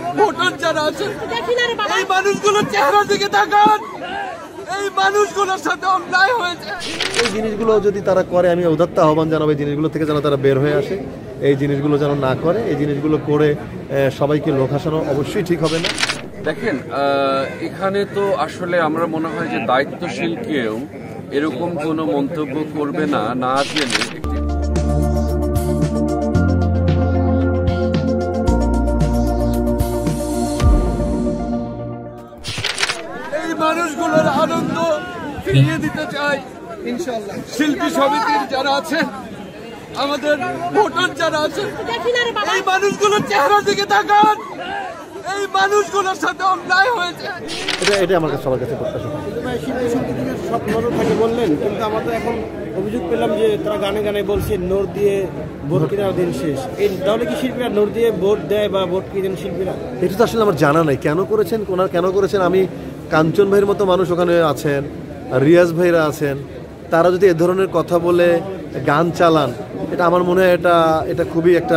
Voter যারা আছেন এই মানুষগুলোর চেহারা দিকে তাকান, এই মানুষগুলোর সাথে অন্যায় হয়েছে। এই জিনিসগুলো যদি তারা করে আমি উদাত্ত আহ্বান জানাবো এই জিনিসগুলো থেকে যেন তারা বের হয়ে আসে, এই জিনিসগুলো যেন না করে। এই জিনিসগুলো করে সবাইকে লোক হাসানো অবশ্যই ঠিক হবে না। দেখেন এখানে তো আসলে আমরা মনে হয় যে দায়িত্বশীল কেউ এরকম কোনো মন্তব্য করবে না, না জেনে। এই মানুষগুলোর আনন্দ ফিরিয়ে দিতে চাই ইনশাআল্লাহ। শিল্পী সমিতির যারা আছেন, আমাদের ভোটার যারা আছেন, এই মানুষগুলোর চেহারা দিকে তাকান, এই মানুষগুলোর সাথে অন্যায় হয়েছে। এটা আমার কাছে সবার কাছে প্রত্যাশা। শিল্পী সমিতিকে সব নজর থাকে বললেন, কিন্তু আমরা তো এখন অভিযোগ পেলাম যে তারা গানে গানে বলছে নোট দিয়ে ভোট কেনার দিন শেষ। এই তাহলে কি শিল্পীরা নোট দিয়ে ভোট দেয় বা ভোট কিনেন শিল্পীরা? এটা তো আসলে আমার জানা নাই কেন করেছেন, কেন করেছেন। আমি কাঞ্চন ভাইয়ের মতো মানুষ ওখানে আছেন, রিয়াজ ভাইরা আছেন, তারা যদি এ ধরনের কথা বলে গান চালান, এটা আমার মনে হয় এটা খুবই একটা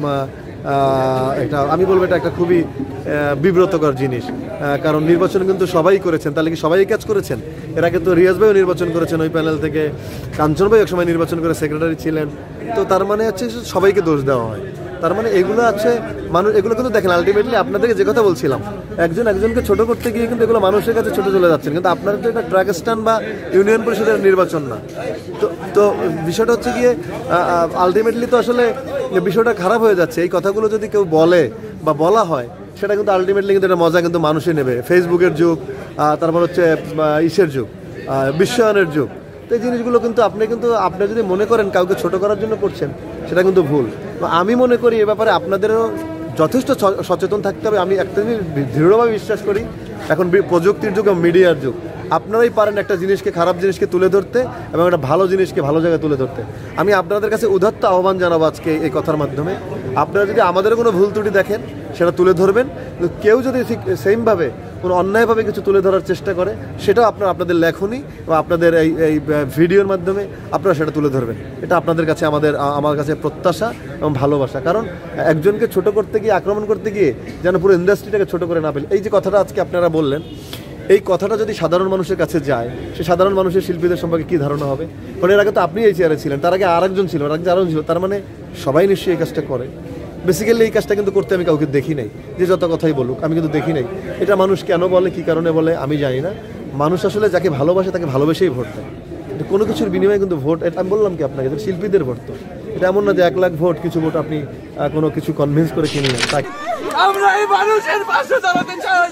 আমি বলবো এটা একটা খুবই বিব্রতকর জিনিস। কারণ নির্বাচন কিন্তু সবাই করেছেন, তাহলে কি সবাই কাজ করেছেন? এর আগে তো রিয়াজ ভাইও নির্বাচন করেছেন ওই প্যানেল থেকে, কাঞ্চন ভাই একসময় নির্বাচন করে সেক্রেটারি ছিলেন। তো তার মানে হচ্ছে সবাইকে দোষ দেওয়া হয়। তার মানে এগুলো আছে মানুষ, এগুলো কিন্তু দেখেন আলটিমেটলি আপনাদেরকে যে কথা বলছিলাম, একজনকে ছোট করতে গিয়ে কিন্তু এগুলো মানুষের কাছে ছোট চলে যাচ্ছেন। কিন্তু আপনাদের তো এটা ড্রাগ স্ট্যান্ড বা ইউনিয়ন পরিষদের নির্বাচন না। তো বিষয়টা হচ্ছে গিয়ে আলটিমেটলি তো আসলে বিষয়টা খারাপ হয়ে যাচ্ছে। এই কথাগুলো যদি কেউ বলে বা বলা হয়, সেটা কিন্তু আলটিমেটলি কিন্তু এটা মজা কিন্তু মানুষই নেবে। ফেসবুকের যুগ, তারপর হচ্ছে ইসের যুগ, বিশ্বায়নের যুগ। তো এই জিনিসগুলো কিন্তু আপনি যদি মনে করেন কাউকে ছোট করার জন্য করছেন, সেটা কিন্তু ভুল। আমি মনে করি এ ব্যাপারে আপনাদেরও যথেষ্ট সচেতন থাকতে হবে। আমি একটা জিনিস দৃঢ়ভাবে বিশ্বাস করি, এখন প্রযুক্তির যুগ এবং মিডিয়ার যুগ, আপনারাই পারেন একটা জিনিসকে, খারাপ জিনিসকে তুলে ধরতে এবং একটা ভালো জিনিসকে ভালো জায়গায় তুলে ধরতে। আমি আপনাদের কাছে উদাত্ত আহ্বান জানাবো আজকে এই কথার মাধ্যমে, আপনারা যদি আমাদের কোনো ভুল ত্রুটি দেখেন সেটা তুলে ধরবেন। কিন্তু কেউ যদি ঠিক সেমভাবে কোনো অন্যায়ভাবে কিছু তুলে ধরার চেষ্টা করে, সেটাও আপনাদের লেখনী বা আপনাদের এই ভিডিওর মাধ্যমে আপনারা সেটা তুলে ধরবেন। এটা আপনাদের কাছে আমার কাছে প্রত্যাশা এবং ভালোবাসা। কারণ একজনকে ছোট করতে গিয়ে, আক্রমণ করতে গিয়ে যেন পুরো ইন্ডাস্ট্রিটাকে ছোট করে না ফেলে। এই যে কথাটা আজকে আপনারা বললেন, এই কথাটা যদি সাধারণ মানুষের কাছে যায়, সে সাধারণ মানুষের শিল্পীদের সম্পর্কে কী ধারণা হবে? কারণ এর আগে তো আপনি এই চেয়ারে ছিলেন, তার আগে আরেকজন ছিল, আরেকজন ছিল। তার মানে সবাই নিশ্চয়ই এই কাজটা করে। বেসিক্যালি এই কাজটা কিন্তু করতে আমি কাউকে দেখি নাই, যে যত কথাই বলুক আমি কিন্তু দেখি নাই। এটা মানুষ কেন বলে, কী কারণে বলে আমি জানি না। মানুষ আসলে যাকে ভালোবাসে তাকে ভালোবেসেই ভোট দেয়। কোনো কিছুর বিনিময়ে কিন্তু ভোট, আমি বললাম কি আপনাকে, শিল্পীদের ভোট তো এটা এমন না যে 1 লাখ ভোট, কিছু ভোট আপনি কোনো কিছু কনভিন্স করে কিনে নেন। তাই আমরা এই মানুষের পাশে দাঁড়াতে চাই।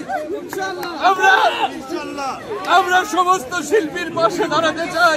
আমরা সমস্ত শিল্পীর পাশে দাঁড়াতে চাই।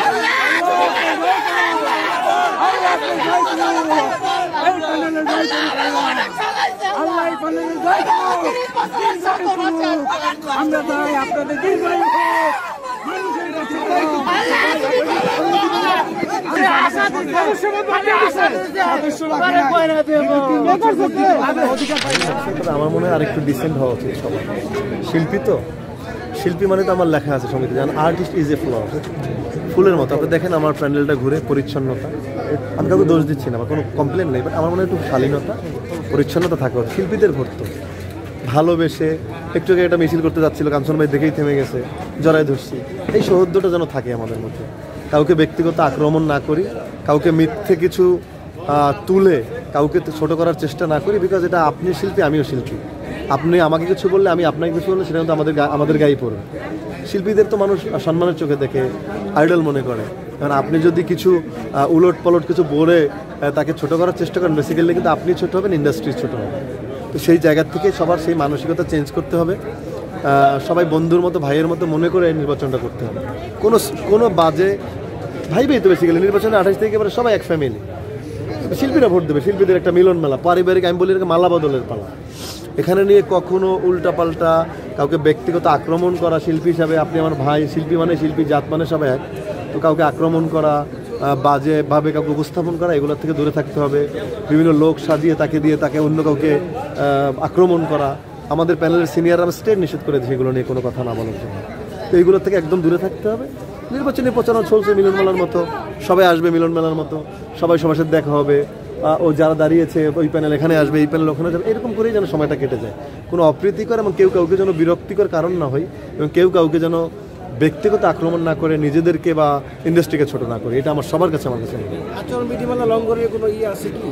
আমার মনে হয় আরেকটু ডিসেন্ট হওয়া উচিত সবাই। শিল্পী মানে তো আমার লেখা আছে সমিতি, জান আর্টিস্ট ইজ এ ফ্লাওয়ার, ফুলের মতো। আপনি দেখেন আমার প্যান্ডেলটা ঘুরে, পরিচ্ছন্নতা, আমি কাউকে দোষ দিচ্ছি না বা কোনো কমপ্লেন নেই, বাট আমার মনে হয় একটু শালীনতা, পরিচ্ছন্নতা থাকা। শিল্পীদের ভোট তো ভালোবেসে একটু একটা মিছিল করতে যাচ্ছিল, কাঞ্চন ভাই দেখেই থেমে গেছে, জড়ায় ধরছি। এই সৌহার্দ্যটা যেন থাকে আমাদের মধ্যে। কাউকে ব্যক্তিগত আক্রমণ না করি, কাউকে মিথ্যে কিছু তুলে কাউকে ছোট করার চেষ্টা না করি। বিকজ এটা আপনি শিল্পী, আমিও শিল্পী। আপনি আমাকে কিছু বললে, আমি আপনাকে কিছু বললে, সেটা কিন্তু আমাদের গায়ে পড়বে। শিল্পীদের তো মানুষ সম্মানের চোখে দেখে, আইডল মনে করে। কারণ আপনি যদি কিছু উলট পালট কিছু বলে তাকে ছোট করার চেষ্টা করেন, বেসিক্যালি কিন্তু আপনি ছোট হবেন, ইন্ডাস্ট্রি ছোট হবে। তো সেই জায়গা থেকে সবার সেই মানসিকতা চেঞ্জ করতে হবে। সবাই বন্ধুর মতো, ভাইয়ের মতো মনে করে নির্বাচনটা করতে হবে। কোনো বাজে ভাইবেই তো বেসিক্যালি নির্বাচনে 28 থেকে এবারে সবাই এক ফ্যামিলি। শিল্পীরা ভোট দেবে, শিল্পীদের একটা মিলন মেলা, পারিবারিক, আমি বলি মালা বদলের পালা। এখানে নিয়ে কখনো উল্টাপাল্টা কাউকে ব্যক্তিগত আক্রমণ করা, শিল্পী হিসাবে আপনি আমার ভাই, শিল্পী মানে শিল্পী, জাত মানে সবাই এক। তো কাউকে আক্রমণ করা, বাজেভাবে কাউকে উপস্থাপন করা, এগুলোর থেকে দূরে থাকতে হবে। বিভিন্ন লোক সাজিয়ে তাকে অন্য কাউকে আক্রমণ করা, আমাদের প্যানেলের সিনিয়ররা স্টেট নিষেধ করে দিয়েছে এগুলো নিয়ে কোনো কথা না বলার জন্য। তো এইগুলোর থেকে একদম দূরে থাকতে হবে। নির্বাচনী প্রচারণা চলছে মিলন মেলার মতো, সবাই আসবে মিলন মেলার মতো, সবাই সবার সাথে দেখা হবে, ও যারা দাঁড়িয়েছে ওই প্যানেল এখানে আসবে, এই প্যানেল ওখানে যাবে, এরকম করেই যেন সময়টা কেটে যায়। কোনো অপ্রীতিকর এবং কেউ কাউকে যেন বিরক্তিকর কারণ না হয়, এবং কেউ কাউকে যেন ব্যক্তিগত আক্রমণ না করে, নিজেদেরকে বা ইন্ডাস্ট্রিকে ছোট না করে। এটা আমার সবার কাছে আচরণ বিধিমালা লঙ্ঘনের কোনো আছে কি?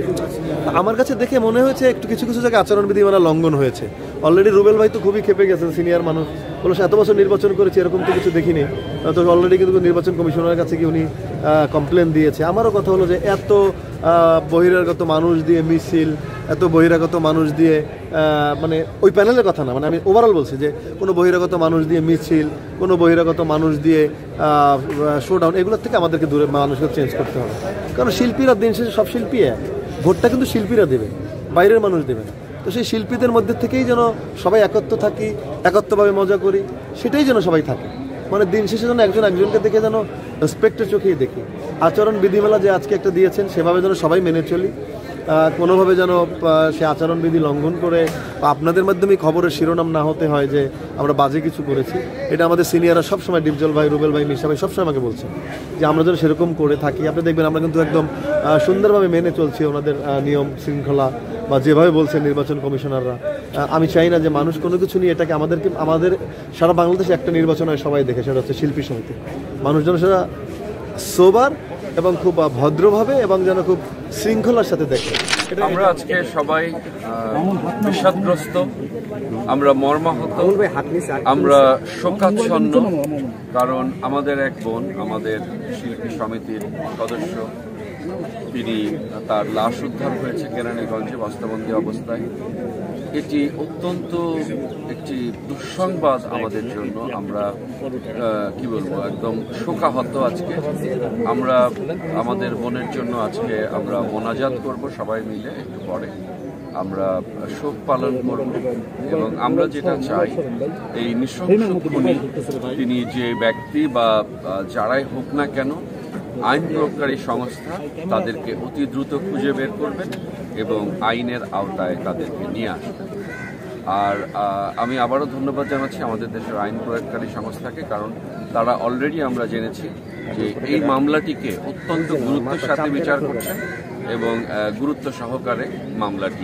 আমার কাছে দেখে মনে হয়েছে একটু কিছু কিছু জায়গায় আচরণ বিধিমালা লঙ্ঘন হয়েছে। অলরেডি রুবেল ভাই তো খুবই খেপে গেছেন, সিনিয়র মানুষ, বলে এত বছর নির্বাচন করেছে এরকম তো কিছু দেখিনি। তো অলরেডি কিন্তু নির্বাচন কমিশনের কাছে কি উনি কমপ্লেন দিয়েছে। আমারও কথা হলো যে এত বহিরাগত মানুষ দিয়ে মিছিল, এত বহিরাগত মানুষ দিয়ে, মানে ওই প্যানেলের কথা না, মানে আমি ওভারঅল বলছি যে কোনো বহিরাগত মানুষ দিয়ে মিছিল, কোনো বহিরাগত মানুষ দিয়ে শোডাউন, এগুলোর থেকে আমাদেরকে দূরে মানুষকে চেঞ্জ করতে হবে। কারণ শিল্পীরা দিন শেষে সব শিল্পী এক, ভোটটা কিন্তু শিল্পীরা দেবে, বাইরের মানুষ দেবে না। তো সেই শিল্পীদের মধ্যে থেকেই যেন সবাই একত্র থাকি, একত্রভাবে মজা করি, সেটাই যেন সবাই থাকে। মানে দিন শেষে যেন একজন একজনকে দেখে যেন রেসপেক্টের চোখেই দেখি। আচরণ বিধিমালা যে আজকে একটা দিয়েছেন সেভাবে যেন সবাই মেনে চলি, কোনোভাবে যেন সে আচরণবিধি লঙ্ঘন করে আপনাদের মাধ্যমে খবরের শিরোনাম না হতে হয় যে আমরা বাজে কিছু করেছি। এটা আমাদের সিনিয়ররা সবসময়, ডিপজল ভাই, রুবেল ভাই, মিশা ভাই সবসময় আমাকে বলছেন যে আমরা যেন সেরকম করে থাকি। আপনি দেখবেন আমরা কিন্তু একদম সুন্দরভাবে মেনে চলছি ওনাদের নিয়ম শৃঙ্খলা, বা যেভাবে বলছেন নির্বাচন কমিশনাররা। আমি চাই না যে মানুষ কোনো কিছু নিয়ে এটাকে আমাদের সারা বাংলাদেশে একটা নির্বাচন হয় সবাই দেখে, সেটা হচ্ছে শিল্পী সমিতি। মানুষ যেন সেটা সোবার এবং খুব ভদ্রভাবে এবং যেন খুব শৃঙ্খলার সাথে দেখে। আমরা আজকে সবাই বিষাদগ্রস্ত, আমরা মর্মাহত, আমরা শোকাচ্ছন্ন, কারণ আমাদের এক বোন, আমাদের শিল্পী সমিতির সদস্য, তিনি তার লাশ উদ্ধার হয়েছে কেরানীগঞ্জে বস্তাবন্দি অবস্থায়। এটি অত্যন্ত একটি দুঃসংবাদ আমাদের জন্য। আমরা কি বলবো, একদম শোকাহত আজকে। আমরা আমাদের বোনের জন্য আজকে আমরা মোনাজাত করব সবাই মিলে, একটু পরে আমরা শোক পালন করব। এবং আমরা যেটা চাই, এই নৃশংস খুনি তিনি যে ব্যক্তি বা যারাই হোক না কেন, আইন প্রয়োগকারী সংস্থা তাদেরকে অতি দ্রুত খুঁজে বের করবেন এবং আইনের আওতায় তাদেরকে নিয়ে আসবেন। আর আমি আবারও ধন্যবাদ জানাচ্ছি আমাদের দেশের আইন প্রয়োগকারী সংস্থাকে, কারণ তারা অলরেডি আমরা জেনেছি যে এই মামলাটিকে অত্যন্ত গুরুত্বের সাথে বিচার করছেন এবং গুরুত্ব সহকারে মামলাটি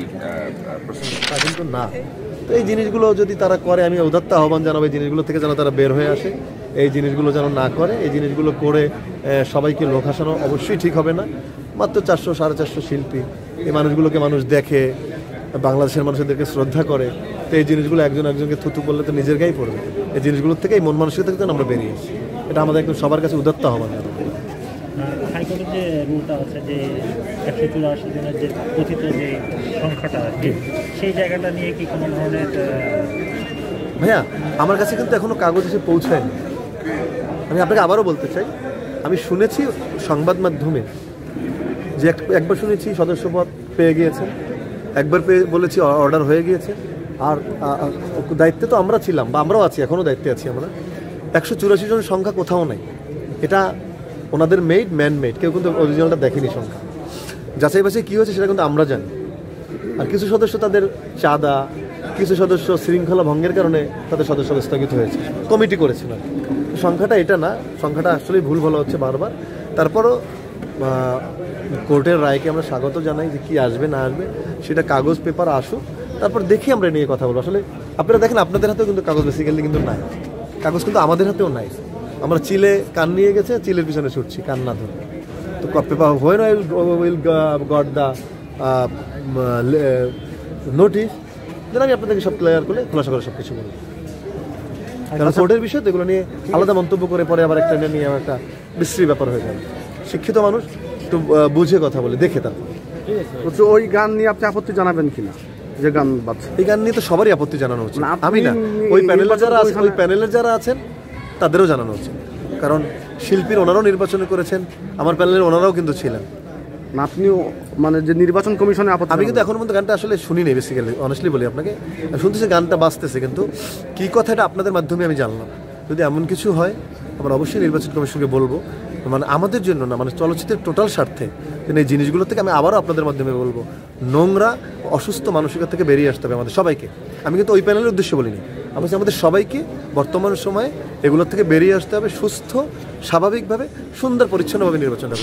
কিন্তু না। তো এই জিনিসগুলো যদি তারা করে, আমি উদাত্ত আহ্বান জানাবো এই জিনিসগুলো থেকে যেন তারা বের হয়ে আসে, এই জিনিসগুলো যেন না করে। এই জিনিসগুলো করে সবাইকে লোক হাসানো অবশ্যই ঠিক হবে না। মাত্র 400-450 শিল্পী, এই মানুষগুলোকে মানুষ দেখে, বাংলাদেশের মানুষদেরকে শ্রদ্ধা করে। তো এই জিনিসগুলো একজন একজনকে থুতু করলে তো নিজের গায়ে পড়বে। এই জিনিসগুলোর থেকে, এই মন মানসিকতা থেকে আমরা বেরিয়ে আসি, এটা আমাদের একদম সবার কাছে উদাত্ত আহ্বান জানাবো। হাইকোর্টের যে রুলটা আছে যে 184 জনের যে কথিত যে সংখ্যাটা আর কি, সেই জায়গাটা নিয়ে কি কোনো ধরনের? ভাইয়া, আমার কাছে কিন্তু এখনো কাগজ এসে পৌঁছায়নি। আমি আপনাকে আবারও বলতে চাই, আমি শুনেছি সংবাদ মাধ্যমে যে একবার শুনেছি সদস্যপদ পেয়ে গিয়েছেন, একবার বলেছি অর্ডার হয়ে গিয়েছে। আর দায়িত্বে তো আমরা ছিলাম, বা আমরাও আছি, এখনও দায়িত্বে আছি আমরা। 184 জনের সংখ্যা কোথাও নাই। এটা ওনাদের ম্যান মেড, কেউ কিন্তু অরিজিনালটা দেখেনি সংখ্যা। যাচাই বাছাই কী হয়েছে সেটা কিন্তু আমরা জানি। আর কিছু সদস্য তাদের চাঁদা, কিছু সদস্য শৃঙ্খলা ভঙ্গের কারণে তাদের সদস্য স্থগিত হয়েছে, কমিটি করেছিল। সংখ্যাটা এটা না, সংখ্যাটা আসলেই ভুল বলা হচ্ছে বারবার। তারপরও কোর্টের রায়কে আমরা স্বাগত জানাই, যে কী আসবে না আসবে সেটা কাগজ পেপার আসুক, তারপর দেখি আমরা নিয়ে কথা বলবো। আসলে আপনারা দেখেন, আপনাদের হাতেও কিন্তু কাগজ বেসিক্যালি কিন্তু নাই, কাগজ কিন্তু আমাদের হাতেও নাই। আমরা চিলে কান নিয়ে গেছে, চিলের পিছনে ছুটছি কান না ধরে। তো paper when will got the notice, যেন আমি আপনাদেরকে সব ক্লিয়ার করে খোলাসা করে সব কিছু বলবো। কারণ কোর্টের বিষয় তো এগুলো নিয়ে আলাদা মন্তব্য করে পরে আবার একটা নিয়ে একটা বিশ্রী ব্যাপার হয়ে যাবে। শিক্ষিত মানুষ একটু বুঝে কথা বলে, দেখে তারপর। ওই গান নিয়ে আপনি আপত্তি জানাবেন কিনা? যে গান বাজছে, এই গান নিয়ে তো সবারই আপত্তি জানানো উচিত। আমি না, ওই প্যানেলের যারা আছেন তাদেরও জানানো উচিত। কারণ শিল্পীর ওনারাও নির্বাচন করেছেন, আমার প্যানেলের ওনারাও কিন্তু ছিলেন। আপনিও মানে যে নির্বাচন কমিশনে আপত্তি? আমি কিন্তু এখন পর্যন্ত গানটা আসলে শুনিনি, বেসিক্যালি অনেস্টলি বলি আপনাকে। শুনতেছি গানটা বাজতেছে, কিন্তু কী কথাটা আপনাদের মাধ্যমে আমি জানলাম। যদি এমন কিছু হয় আমরা অবশ্যই নির্বাচন কমিশনকে বলবো, মানে আমাদের জন্য না, মানে চলচ্চিত্রের টোটাল স্বার্থে। কিন্তু এই জিনিসগুলো থেকে আমি আবারও আপনাদের মাধ্যমে বলবো, নোংরা অসুস্থ মানসিকতা থেকে বেরিয়ে আসতে হবে আমাদের সবাইকে। আমি কিন্তু ওই প্যানেলের উদ্দেশ্যে বলিনি, আমি আমাদের সবাইকে বর্তমান সময়ে এগুলোর থেকে বেরিয়ে আসতে হবে, সুস্থ স্বাভাবিকভাবে সুন্দর পরিচ্ছন্নভাবে নির্বাচনটা করতে হবে।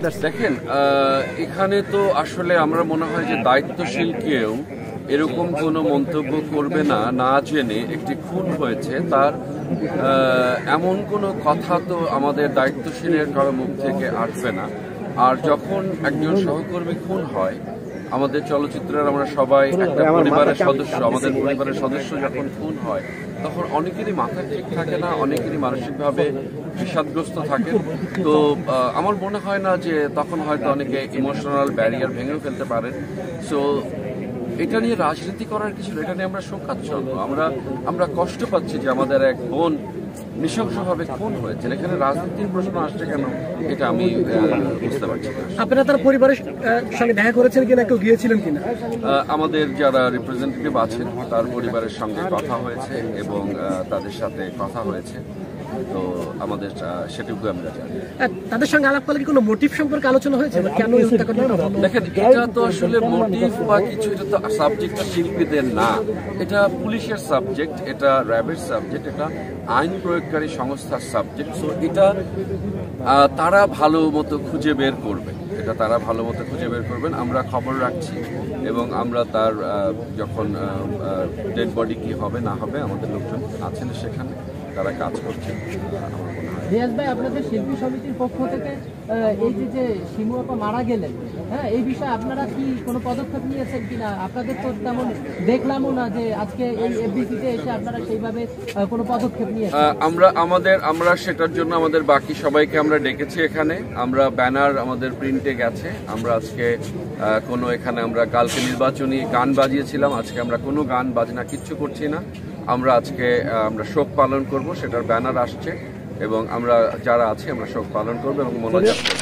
দেখেন, এখানে তো আসলে আমরা মনে হয় যে দায়িত্বশীল কেউ এরকম কোনো মন্তব্য করবে না, না জেনে একটি খুন হয়েছে তার এমন কোনো কথা তো আমাদের দায়িত্বশীলের কারো মুখ থেকে আসবে না। আর যখন একজন সহকর্মী খুন হয়, আমাদের চলচ্চিত্রের আমরা সবাই একটা পরিবারের সদস্য, আমাদের পরিবারের সদস্য যখন খুন হয় তখন অনেকেরই মাথা ঠিক থাকে না, অনেকেরই মানসিকভাবে বিষাদগ্রস্ত থাকে। তো আমার মনে হয় না যে তখন হয়তো অনেকে ইমোশনাল ব্যারিয়ার ভেঙেও ফেলতে পারেন। সো এটা নিয়ে রাজনীতি করার কিছু, এটা নিয়ে আমরা শোকাচ্ছন্ন, আমরা কষ্ট পাচ্ছি যে আমাদের এক বোন নৃশংসভাবে খুন হয়েছে। এখানে রাজনীতির প্রশ্ন আসছে কেন, এটা আমি বুঝতে পারছি না। আপনারা তার পরিবারের সঙ্গে দেখা করেছেন কিনা, কেউ গিয়েছিলেন কিনা? আমাদের যারা রিপ্রেজেন্টেটিভ আছেন তার পরিবারের সঙ্গে কথা হয়েছে এবং তাদের সাথে কথা হয়েছে। তো আমাদের সেটুকু আমরা জানি। তাদের সঙ্গে আলাপ করলে কি কোনো মোটিভ সম্পর্কে আলোচনা হয়েছে? কেন দেখেন, এটা তো আসলে মোটিভ বা কিছু, এটা তো সাবজেক্ট শিল্পীদের না, এটা পুলিশের সাবজেক্ট, এটা র্যাবের সাবজেক্ট, এটা আইন প্রয়োগকারী সংস্থার সাবজেক্ট। সো এটা তারা ভালো মতো খুঁজে বের করবে, এটা তারা ভালো মতো খুঁজে বের করবেন। আমরা খবর রাখছি এবং আমরা তার যখন ডেড বডি কি হবে না হবে, আমাদের লোকজন আছেন সেখানে, তারা কাজ করছেন। রিয়াজ ভাই, আপনাদের শিল্পী সমিতির পক্ষ থেকে এই যে শিমু আপা মারা গেলেন, হ্যাঁ, এই বিষয়ে আপনারা কি কোনো পদক্ষেপ নিয়েছেন কিনা? আপনাদের তো তেমন দেখলামও না যে আজকে এই এফবিসিতে এসে আপনারা সেইভাবে কোনো পদক্ষেপ নিয়েছেন। আমরা সেটার জন্য আমাদের বাকি সবাইকে আমরা ডেকেছি এখানে। আমরা ব্যানার আমাদের প্রিন্টে গেছে। আমরা আজকে কোনো এখানে আমরা কালকে নির্বাচনী গান বাজিয়েছিলাম, আজকে আমরা কোনো গান বাজনা কিচ্ছু করছি না। আমরা আজকে আমরা শোক পালন করব, সেটার ব্যানার আসছে এবং আমরা যারা আছি আমরা শোক পালন করবো এবং মোনাজাত করব।